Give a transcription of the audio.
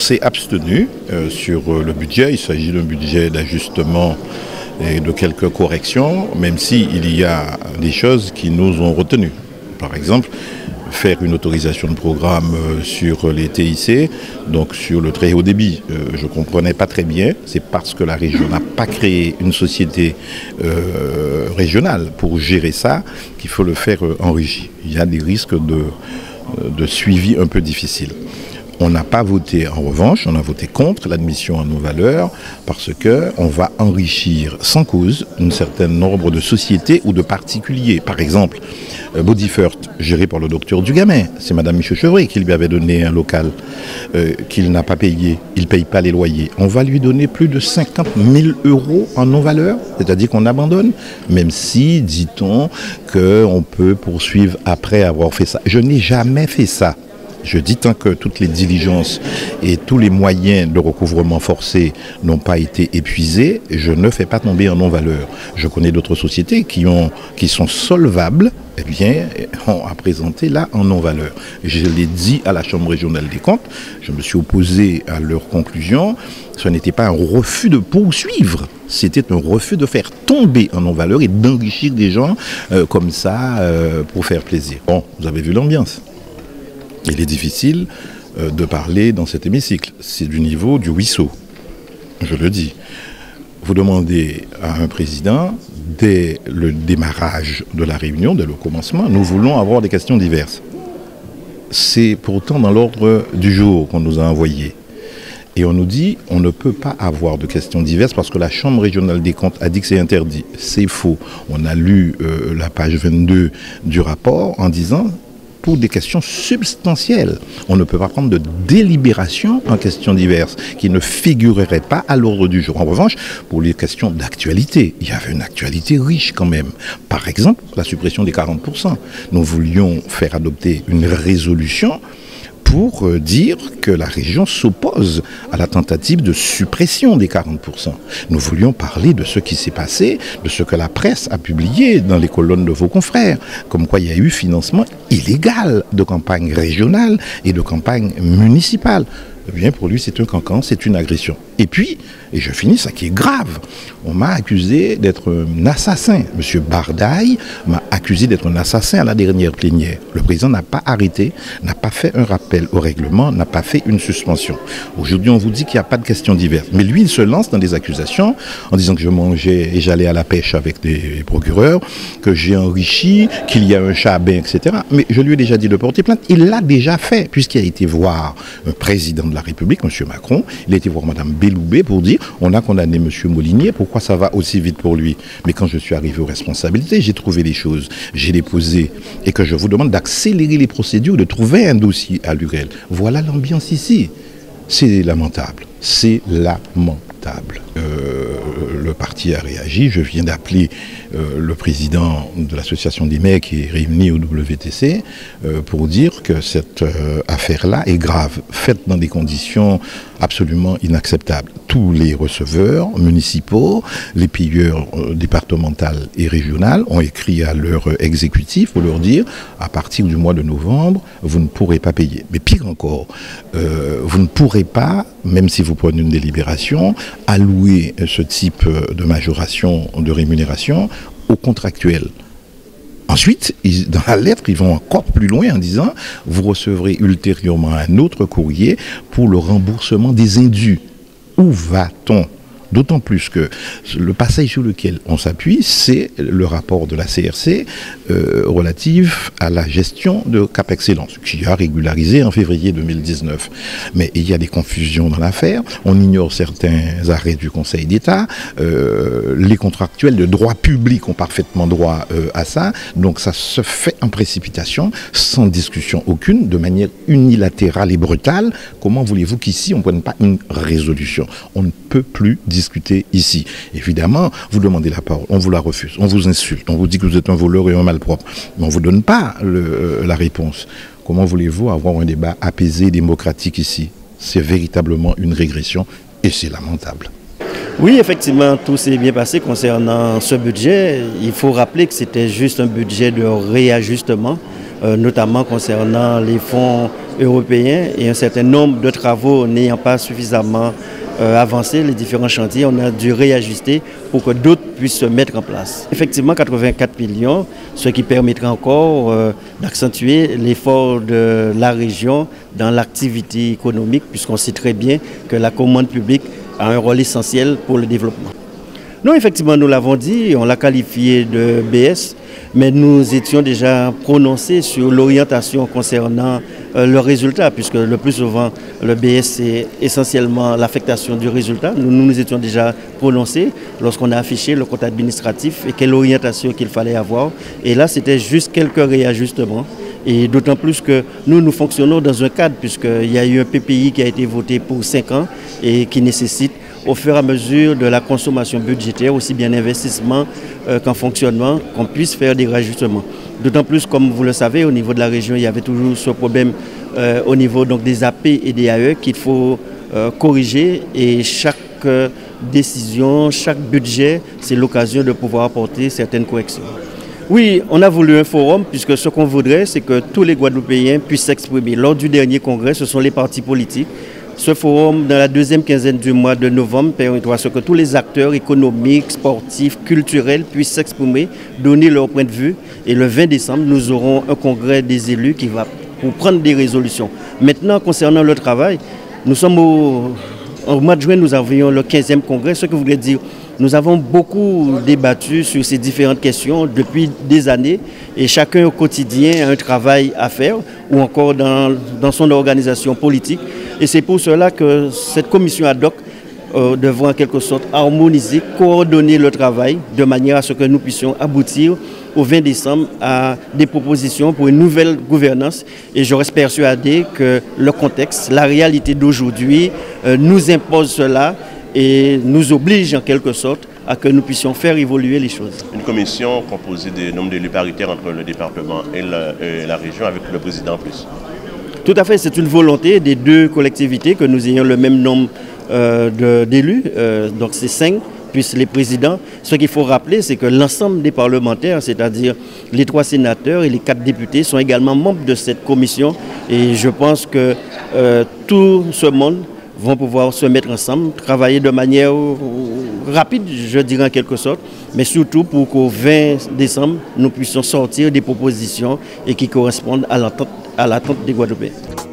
s'est abstenu sur le budget. Il s'agit d'un budget d'ajustement et de quelques corrections, même s'il y a des choses qui nous ont retenus. Par exemple, faire une autorisation de programme sur les TIC, donc sur le très haut débit. Je ne comprenais pas très bien, c'est parce que la région n'a pas créé une société régionale pour gérer ça qu'il faut le faire en régie. Il y a des risques de suivi un peu difficiles. On n'a pas voté, en revanche, on a voté contre l'admission à nos valeurs parce qu'on va enrichir sans cause un certain nombre de sociétés ou de particuliers. Par exemple, Body First, géré par le docteur Dugamin, c'est Mme Michel Chevry qui lui avait donné un local qu'il n'a pas payé. Il ne paye pas les loyers. On va lui donner plus de 50 000 € en non-valeur, c'est-à-dire qu'on abandonne, même si, dit-on, qu'on peut poursuivre après avoir fait ça. Je n'ai jamais fait ça. Je dis tant que toutes les diligences et tous les moyens de recouvrement forcé n'ont pas été épuisés, je ne fais pas tomber en non-valeur. Je connais d'autres sociétés qui sont solvables, eh bien, ont à présenter là en non-valeur. Je l'ai dit à la Chambre régionale des comptes, je me suis opposé à leur conclusion. Ce n'était pas un refus de poursuivre, c'était un refus de faire tomber en non-valeur et d'enrichir des gens comme ça pour faire plaisir. Bon, vous avez vu l'ambiance. Il est difficile de parler dans cet hémicycle. C'est du niveau du ruisseau, je le dis. Vous demandez à un président, dès le démarrage de la réunion, dès le commencement, nous voulons avoir des questions diverses. C'est pourtant dans l'ordre du jour qu'on nous a envoyé. Et on nous dit, on ne peut pas avoir de questions diverses parce que la Chambre régionale des comptes a dit que c'est interdit. C'est faux. On a lu la page 22 du rapport en disant... pour des questions substantielles. On ne peut pas prendre de délibération en questions diverses qui ne figureraient pas à l'ordre du jour. En revanche, pour les questions d'actualité, il y avait une actualité riche quand même. Par exemple, la suppression des 40%. Nous voulions faire adopter une résolution pour dire que la région s'oppose à la tentative de suppression des 40%. Nous voulions parler de ce qui s'est passé, de ce que la presse a publié dans les colonnes de vos confrères, comme quoi il y a eu financement illégal de campagne régionale et de campagne municipale. Eh bien, pour lui, c'est un cancan, c'est une agression. Et puis, et je finis, ça qui est grave, on m'a accusé d'être un assassin. M. Bardaï m'a accusé d'être un assassin à la dernière plénière. Le président n'a pas arrêté, n'a pas fait un rappel au règlement, n'a pas fait une suspension. Aujourd'hui, on vous dit qu'il n'y a pas de questions diverses. Mais lui, il se lance dans des accusations en disant que je mangeais et j'allais à la pêche avec des procureurs, que j'ai enrichi, qu'il y a un chabin, etc. Mais je lui ai déjà dit de porter plainte. Il l'a déjà fait, puisqu'il a été voir un président de la République, M. Macron. Il a été voir Mme Belloubet pour dire on a condamné M. Molinier, pourquoi ça va aussi vite pour lui? Mais quand je suis arrivé aux responsabilités, j'ai trouvé les choses, j'ai déposé et que je vous demande d'accélérer les procédures, de trouver un dossier à l'URL. Voilà l'ambiance ici. C'est lamentable. C'est lamentable. Le parti a réagi. Je viens d'appeler le président de l'association des maires qui est réuni au WTC pour dire que cette affaire-là est grave, faite dans des conditions absolument inacceptables. Tous les receveurs municipaux, les payeurs départementaux et régionaux ont écrit à leur exécutif pour leur dire à partir du mois de novembre, vous ne pourrez pas payer. Mais pire encore, vous ne pourrez pas, même si vous prenez une délibération, allouer ce type de majoration de rémunération aux contractuels. Ensuite, dans la lettre, ils vont encore plus loin en disant vous recevrez ultérieurement un autre courrier pour le remboursement des indus. Où va-t-on? D'autant plus que le passage sur lequel on s'appuie, c'est le rapport de la CRC relatif à la gestion de Cap Excellence, qui a régularisé en février 2019. Mais il y a des confusions dans l'affaire, on ignore certains arrêts du Conseil d'État, les contractuels de droit public ont parfaitement droit à ça, donc ça se fait en précipitation, sans discussion aucune, de manière unilatérale et brutale. Comment voulez-vous qu'ici on ne prenne pas une résolution? On ne peut plus discuter ici. Évidemment, vous demandez la parole, on vous la refuse, on vous insulte, on vous dit que vous êtes un voleur et un malpropre, mais on ne vous donne pas la réponse. Comment voulez-vous avoir un débat apaisé, démocratique ici? C'est véritablement une régression et c'est lamentable. Oui, effectivement, tout s'est bien passé concernant ce budget. Il faut rappeler que c'était juste un budget de réajustement, notamment concernant les fonds européens et un certain nombre de travaux n'ayant pas suffisamment avancé, les différents chantiers, on a dû réajuster pour que d'autres puissent se mettre en place. Effectivement, 84 millions, ce qui permettra encore d'accentuer l'effort de la région dans l'activité économique, puisqu'on sait très bien que la commande publique a un rôle essentiel pour le développement. Non, effectivement, nous l'avons dit, on l'a qualifié de BS, mais nous étions déjà prononcés sur l'orientation concernant le résultat, puisque le plus souvent, le BS, c'est essentiellement l'affectation du résultat. Nous nous étions déjà prononcés lorsqu'on a affiché le compte administratif et quelle orientation qu'il fallait avoir. Et là, c'était juste quelques réajustements. Et d'autant plus que nous fonctionnons dans un cadre, puisqu'il y a eu un PPI qui a été voté pour 5 ans et qui nécessite, au fur et à mesure de la consommation budgétaire, aussi bien investissement qu'en fonctionnement, qu'on puisse faire des réajustements. D'autant plus, comme vous le savez, au niveau de la région, il y avait toujours ce problème au niveau donc, des AP et des AE qu'il faut corriger. Et chaque décision, chaque budget, c'est l'occasion de pouvoir apporter certaines corrections. Oui, on a voulu un forum, puisque ce qu'on voudrait, c'est que tous les Guadeloupéens puissent s'exprimer. Lors du dernier congrès, ce sont les partis politiques. Ce forum, dans la deuxième quinzaine du mois de novembre, permettra que tous les acteurs économiques, sportifs, culturels puissent s'exprimer, donner leur point de vue. Et le 20 décembre, nous aurons un congrès des élus qui va pour prendre des résolutions. Maintenant, concernant le travail, nous sommes au mois de juin, nous avions le 15e congrès, ce qui voudrait dire nous avons beaucoup débattu sur ces différentes questions depuis des années et chacun au quotidien a un travail à faire ou encore dans son organisation politique. Et c'est pour cela que cette commission ad hoc devra en quelque sorte harmoniser, coordonner le travail de manière à ce que nous puissions aboutir au 20 décembre à des propositions pour une nouvelle gouvernance. Et je reste persuadé que le contexte, la réalité d'aujourd'hui nous impose cela et nous oblige en quelque sorte à que nous puissions faire évoluer les choses. Une commission composée des nombres d'élus paritaires entre le département et la région avec le président en plus. Tout à fait, c'est une volonté des deux collectivités que nous ayons le même nombre d'élus, donc c'est 5, plus les présidents. Ce qu'il faut rappeler, c'est que l'ensemble des parlementaires, c'est-à-dire les 3 sénateurs et les 4 députés, sont également membres de cette commission. Et je pense que tout ce monde vont pouvoir se mettre ensemble, travailler de manière rapide, je dirais en quelque sorte, mais surtout pour qu'au 20 décembre, nous puissions sortir des propositions et qui correspondent à l'attente des Guadeloupéens.